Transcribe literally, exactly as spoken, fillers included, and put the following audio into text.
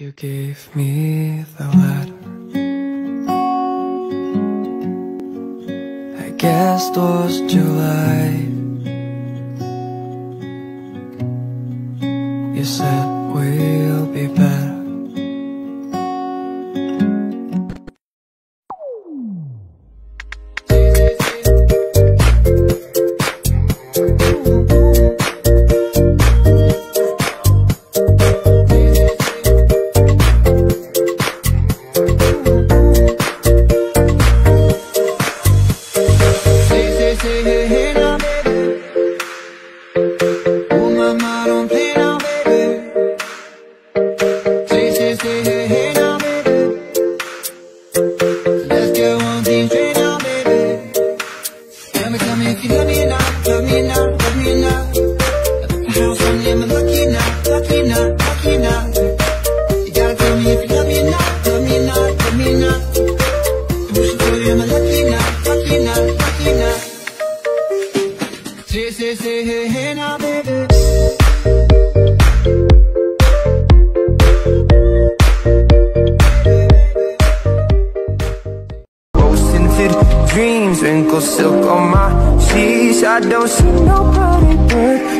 You gave me the letter. I guess it was July. You said we'll be better. Dreams, wrinkle silk on my sheets. I don't see nobody but